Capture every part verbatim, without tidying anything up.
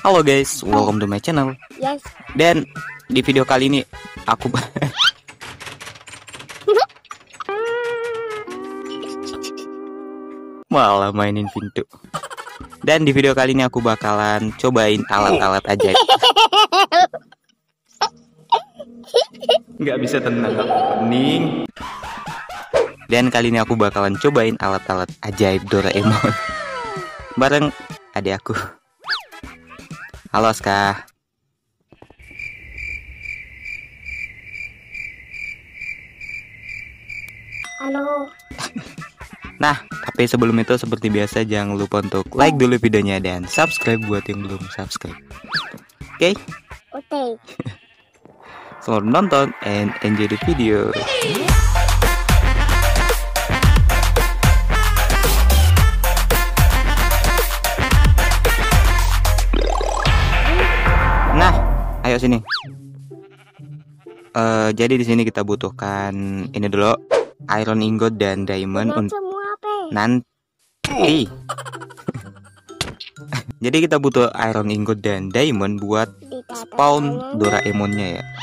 Halo guys, welcome to my channel. Yes. Dan di video kali ini aku malah mainin pintu. Dan di video kali ini aku bakalan cobain alat-alat ajaib. Nggak bisa tenang, pening. Dan kali ini aku bakalan cobain alat-alat ajaib Doraemon bareng adik aku. Halo Aska. Halo. Nah, tapi sebelum itu seperti biasa jangan lupa untuk like dulu videonya dan subscribe buat yang belum subscribe. Oke? Okay? Oke. Okay. Selamat menonton and enjoy the video. Nah, ayo sini. Uh, jadi di sini kita butuhkan ini dulu, iron ingot dan diamond untuk nanti. Jadi kita butuh iron ingot dan diamond buat spawn Doraemonnya ya.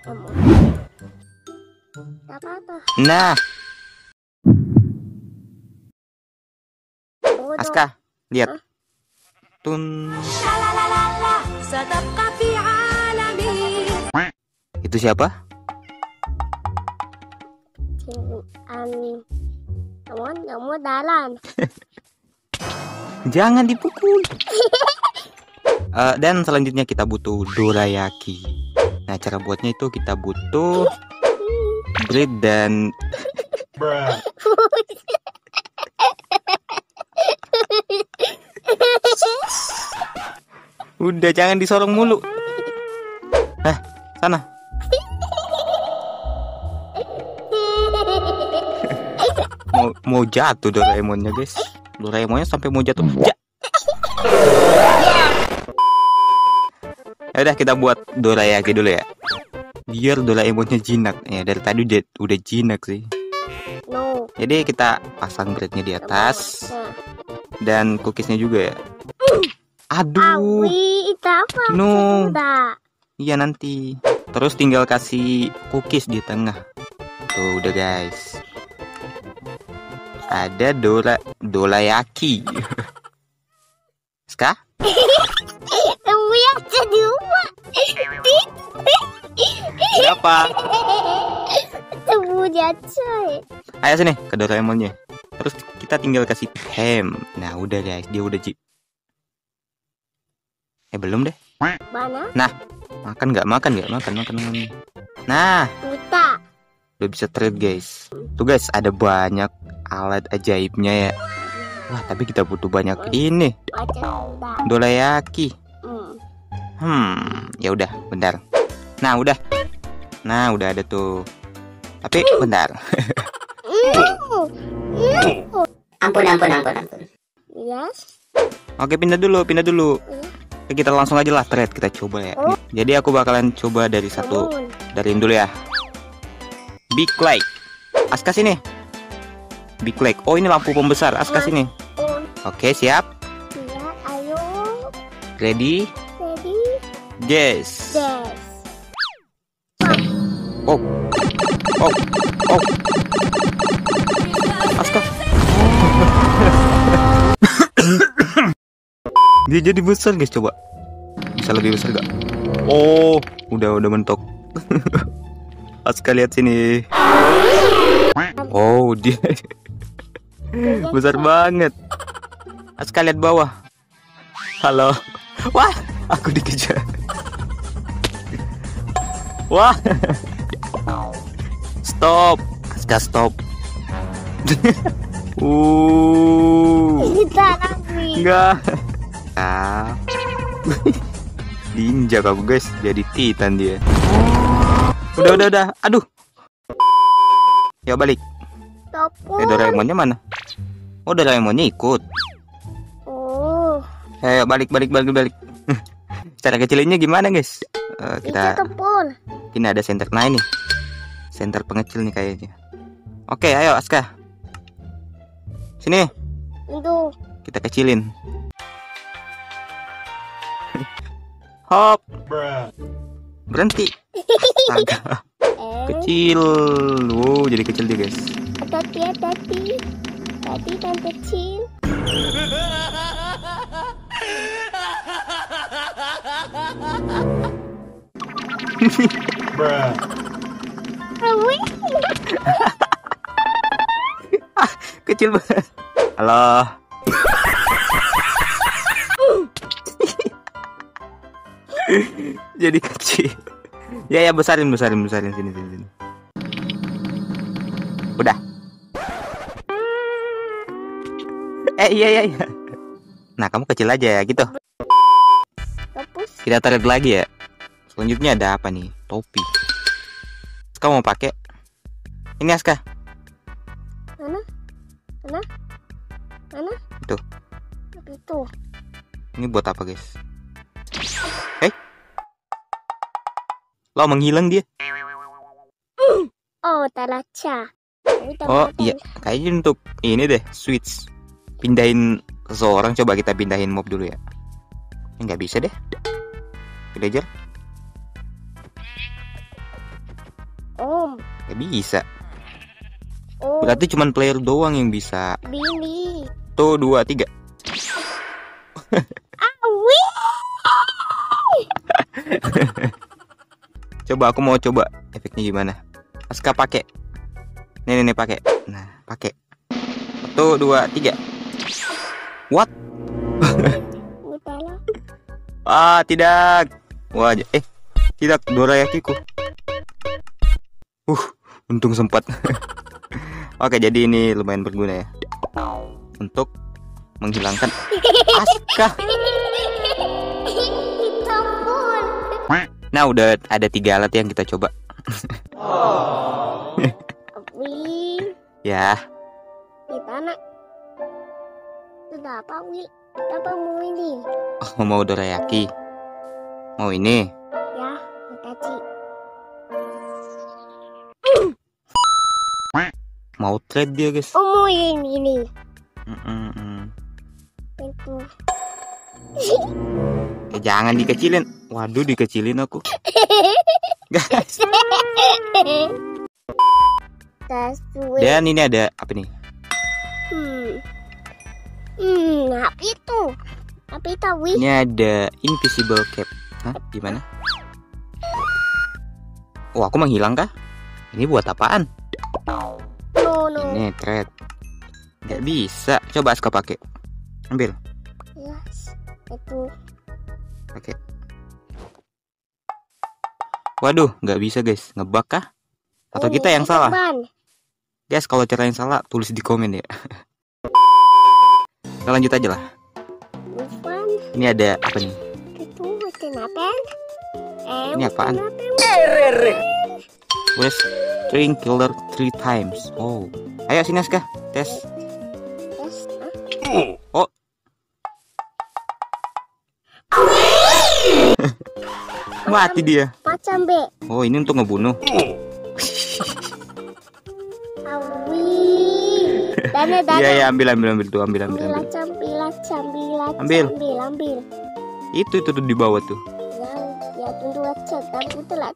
Nah, Aska, lihat. Tun. Itu siapa? Kamu dalan. Jangan dipukul. uh, dan selanjutnya kita butuh dorayaki. Nah, cara buatnya itu kita butuh bread dan udah, jangan disorong mulu. Nah, sana. mau mau jatuh Doraemonnya, guys. Doraemonnya sampai mau jatuh. Ja. Ya udah, kita buat dorayaki dulu ya. Biar Doraemonnya jinak. Ya dari tadi udah, udah jinak sih. No. Jadi kita pasang breadnya di atas dan cookiesnya juga ya. Aduh. Awi, apa? No. Iya nanti. Terus tinggal kasih cookies di tengah. Tuh udah guys. Ada Dora dorayaki. Ska? Siapa? Ayo sini ke Doraemonnya. Terus kita tinggal kasih ham. Nah udah guys, dia udah ji. Eh belum deh. Mana? Nah, makan nggak makan nggak makan makan makan. Nah, Uta. udah bisa trade guys. Tuh guys, ada banyak alat ajaibnya ya. Wah, tapi kita butuh banyak ini. Dorayaki. Hmm, ya udah, bentar. Nah, udah. Nah, udah ada tuh. Tapi bentar. Ampun, ampun, ampun, ampun. Yes. Oke, pindah dulu, pindah dulu. Oke, kita langsung aja lah trade, kita coba ya. Oh. Jadi aku bakalan coba dari satu, dari dulu ya. Big light. Aska sini. Big light. Oh, ini lampu pembesar. Aska sini. Oke, siap. Ya, ayo. Ready? Ready? Yes. Yes. Oh. Oh. Oh. Aska. Dia jadi besar guys, coba. Bisa lebih besar gak? Oh, udah udah mentok. Aska lihat sini. Oh, dia besar banget. Aska lihat bawah. Halo. Wah, aku dikejar. Wah. Stop. Aska stop. Uh. Enggak. Ah. Diinjak aku guys, jadi titan dia. Udah udah udah. Aduh. Ya balik. Eh, Doraemonnya mana? Oh, Doraemonnya ikut. Oh. Ayo balik balik balik balik. Cara kecilinnya gimana guys? Uh, kita. Ini ada center. Nah ini. Center pengecil nih kayaknya. Oke, ayo Aska. Sini. Itu. Kita kecilin. Hop. Berhenti. Astaga. Kecil. Wow, jadi kecil dia guys. Hati-hati, hati-hati. Tadi kan kecil. Kecil banget. Halo. Jadi kecil. Ya ya besarin besarin besarin sini sini sini. Udah. Eh iya iya iya. Nah kamu kecil aja ya gitu. Kita tarik lagi ya. Selanjutnya ada apa nih? Topi. Kamu mau pakai? Ini Aska. Mana? Mana? Mana? Itu. Itu. Ini buat apa guys? Eh? Lo menghilang dia. Oh, talaca. Oh iya, kayaknya untuk ini deh, switch. Pindahin seseorang, coba kita pindahin mob dulu ya. Nggak bisa deh. Villager. Oh. Nggak bisa. Oh. Berarti cuma player doang yang bisa. Billy. Tuh dua tiga. Awi. Coba aku mau coba efeknya gimana. Aska pakai. Nih nih, nih pakai. Nah pakai. Satu dua tiga. What? Ah tidak. Wah eh tidak Dorayakiku. Uh untung sempat. Oke jadi ini lumayan berguna ya untuk menghilangkan Aska. Nah udah ada tiga alat yang kita coba. Ya. Kita nak. Sudah apa Wi? Apa mau ini? Oh mau dorayaki. Mau ini? Ya, Hitachi. Mau trade dia guys. Oh mau ini ini. Mm -mm -mm. Itu. Eh, jangan dikecilin. Waduh dikecilin aku. Guys. Dan ini ada apa nih? Hmm. Hmm, apa itu? Apa itu, Wi? Ini ada invisible cap. Hah? Gimana? Oh, aku menghilang kah? Ini buat apaan? No, no. Ini thread. Nggak bisa. Coba Aska pakai. Ambil. Yes. Itu. Pakai. Waduh, nggak bisa guys. Ngebug kah? Atau Ini kita yang salah? Ban. Guys, kalau cara yang salah tulis di komen ya. Kita lanjut aja lah. Bukan. Ini ada apa nih? Itu kenapa? Eh, Ini apaan? kenapa? Press string killer three times. Oh, ayo sini Aska, tes. Yes. Oh. Mati dia. Macam B. Oh, ini untuk ngebunuh. Awi. Dana dana. Iya ya, ambil ambil ambil tuh, ambil ambil ambil. Bilacam, bilacam, bilacam. Ambil. Ambil, ambil. Itu itu tuh di bawah tuh. Ya, ya tunggu aja. Tapi itu lah.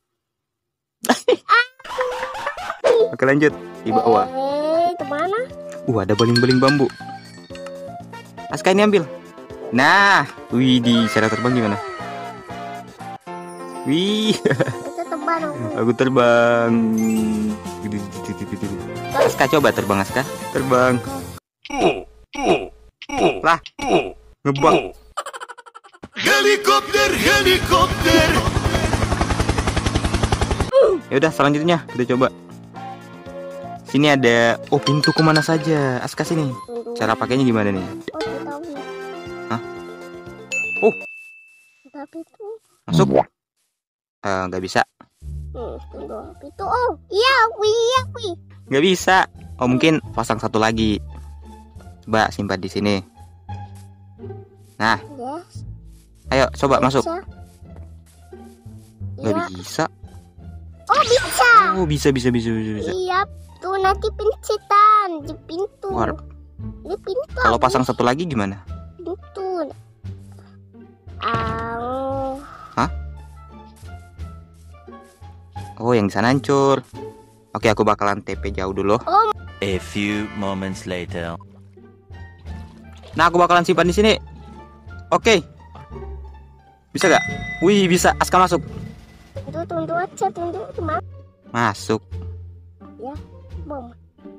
Oke lanjut di bawah. Eh, kemana? Uh ada beling-beling bambu. Aska ini ambil. Nah, wih di cara terbang gimana? Wih, Itu terbang. aku terbang. Aska coba terbang Aska, terbang. Lah, ngebang. Helikopter, helikopter. Ya udah selanjutnya kita coba. Sini ada oh pintu kemana saja. Aska sini. Cara pakainya gimana nih? Oh, kita tahu. Hah? Oh, Tapi itu. masuk. Eh, nggak bisa. Hmm, tunggu. Itu. Oh, iya, wi, iya, wi. Nggak bisa. Oh mungkin pasang satu lagi. Coba simpan di sini. Nah, Yes. ayo coba masuk. Bisa. Nggak Iya. bisa. Oh, bisa. Oh bisa bisa bisa bisa bisa. Iya, tuh nanti pencitan di pintu. War. Di pintu. Kalau pasang satu lagi gimana? Pintu. Ah. Hah? Oh, yang di sana hancur. Oke, aku bakalan T P jauh dulu. Oh. A few moments later. Nah, aku bakalan simpan di sini. Oke. Bisa gak? Wih, bisa. Aska masuk. Tunggu, tunggu aja, tunggu. Cuma Masuk. ya, bom.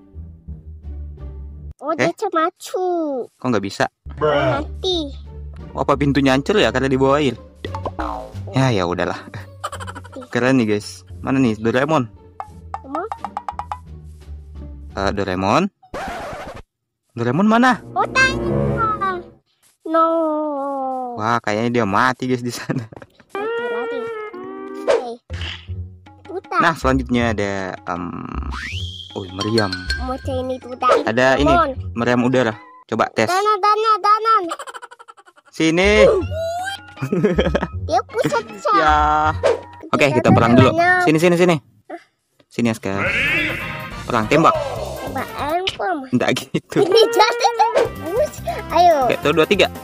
Oh, Eh? dia maju. Kok nggak bisa? Oh, nanti. Oh, apa pintunya hancur ya karena di bawah air? Ya, ya udahlah. Keren nih, guys. Mana nih Doraemon? Kamu? Uh, Doraemon? Doraemon mana? Oh, tanya. No. Wah, kayaknya dia mati, guys, di sana. Lari. Oke. Tuta. Nah, selanjutnya ada um, oh, meriam. Mau ini tuta. Ada ini, meriam udara. Coba tes. Dana, dana, dana. Sini. Dia pusat saya. Ya. Oke, kita perang dulu. Sini, sini, sini. Sini, Aska. Perang, tembak. Coba empom. Enggak gitu. Ini jatuh. Bus. Ayo. Oke, tuh dua tiga.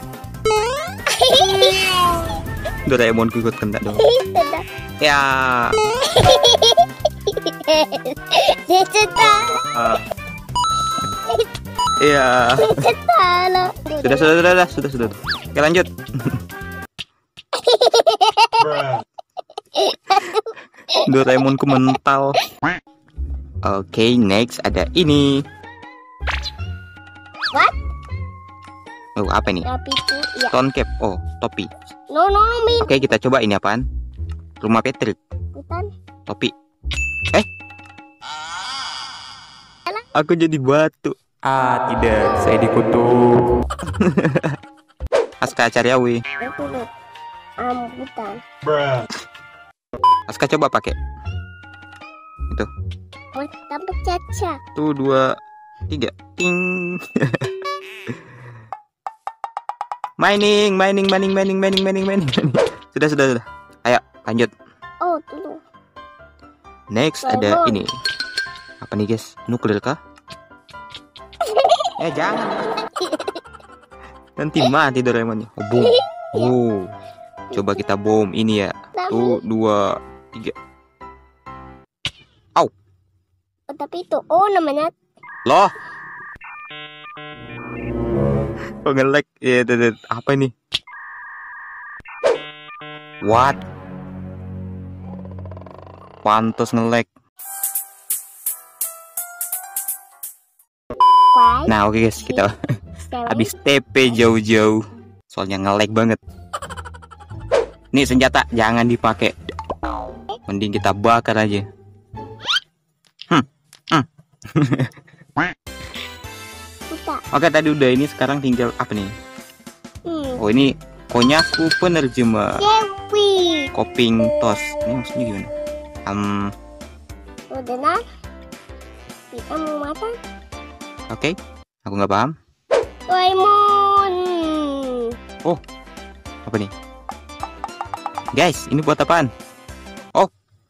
Doraemon ikut kena dong. Ya. Dia cetak. Uh. Iya. Cetak. Sudah, sudah, sudah, sudah, sudah, sudah. Oke, lanjut. Doraemonku mental. Oke, next ada ini. What? Oh, apa ini? Tapi itu ya. Stone cap. Oh, topi. No, no, no, min. Oke, kita coba ini apaan? Rumah Patrick. Bukan. Topi. Eh? Aku jadi batu. Ah, tidak, saya dikutuk. Aska cari awi. Itu loh. Rambutan. Aska coba pakai. Itu. Oh, tambah caca. Tuh dua tiga. Ting. Mining, mining, mining, mining, mining, mining, mining. Sudah, sudah, sudah. Ayo, lanjut. Oh, tunggu. Next ada ini. Apa nih, guys? Nuklir kah? Eh, jangan. Nanti mati Doraemonnya. Oh, boom. Oh. Coba kita bom ini ya. Tuh, dua, tiga. Au. Oh, tapi itu. Oh, namanya. Loh. Oh, nge-lag. Ya, yeah, apa ini? What? Pantes nge-lag. Five, Nah, oke, guys, kita seven. habis T P jauh-jauh. Soalnya nge-lag banget. Nih senjata jangan dipakai. Mending kita bakar aja. Hmm. Hmm. Tuta. Oke, tadi udah ini, sekarang tinggal apa nih? Hmm. Oh, ini Konyaku penerjemah. Dewi. Coping toast. Ini maksudnya gimana? Um, Udah nah. Kita mau makan. Oke, aku nggak paham. Doraemon. Oh, apa nih? Guys, ini buat apaan? Oh,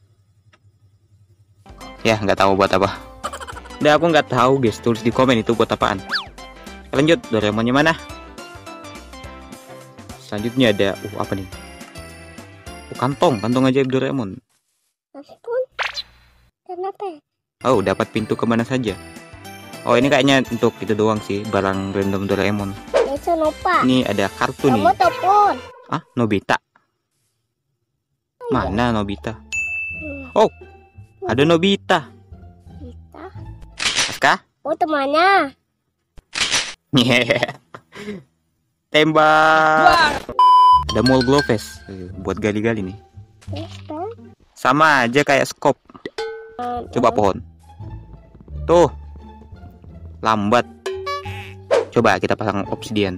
ya nggak tahu buat apa. Udah, aku nggak tahu, guys. Tulis di komen itu buat apaan. Lanjut, Doraemonnya mana? Selanjutnya ada, uh apa nih? Oh, kantong, kantong ajaib Doraemon. Ampun. Kenapa? Oh, dapat pintu kemana saja. Oh, ini kayaknya untuk itu doang sih, barang random Doraemon. Desa Nopa. Ini ada kartu nih. Kamu telepon. Ah, Nobita. Mana Nobita? Hmm. Oh, ada Nobita. Kita. Aska? Oh, temannya. Tembak. Ada mall gloves buat gali-gali nih. Sama aja kayak skop. Coba pohon. Tuh. Lambat. Coba kita pasang obsidian.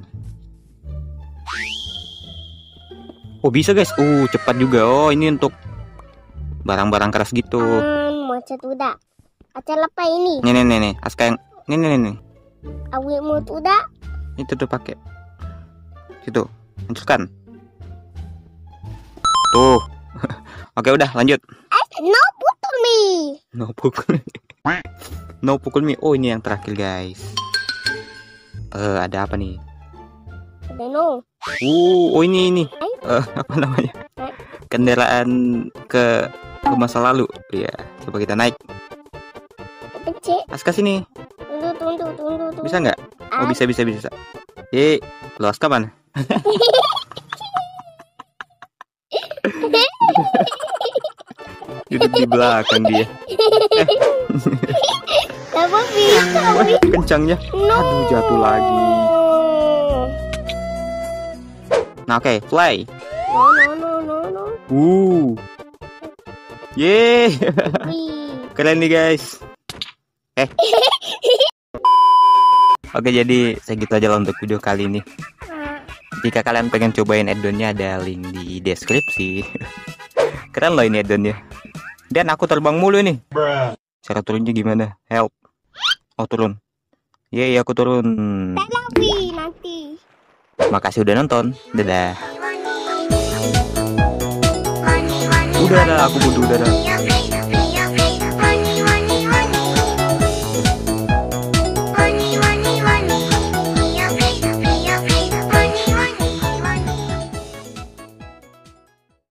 Oh, bisa, guys. Uh, cepat juga. Oh, ini untuk barang-barang keras gitu. Hmm, mau udah. Acara apa ini? Nih, nih, nih, nih. Aska yang nih, nih, nih. Awi mau udah. Itu tuh pakai. Situ. Hancurkan. Tuh. Oke, udah, lanjut. Eh, no pukul me. No pukul. No pukul me. Oh, ini yang terakhir, guys. Eh, uh, ada apa nih? Ada no. Uh, oh ini ini. Eh, uh, apa namanya? Kendaraan ke ke masa lalu. Iya, coba kita naik. Pencet. Aska sini. Tunggu, tunggu, tunggu, tunggu. Bisa nggak? Oh, bisa, bisa, bisa. Eh, lo Aska mana? Duduk di belakang dia. Apa bisa? Wah, kencangnya. Aduh, jatuh lagi. Nah, oke, okay, fly. No, no, no, no, no. Uh. Yeay. Wih. Keren nih, guys. Eh. Oke, jadi segitu aja lah untuk video kali ini. Jika kalian pengen cobain add-onnya, ada link di deskripsi. Keren loh ini add-onnya. Dan aku terbang mulu nih. Cara turunnya gimana? Help. Oh, turun. Yeay, aku turun. Tapi nanti. Makasih udah nonton. Dadah. Udah dah, aku butuh udah dah.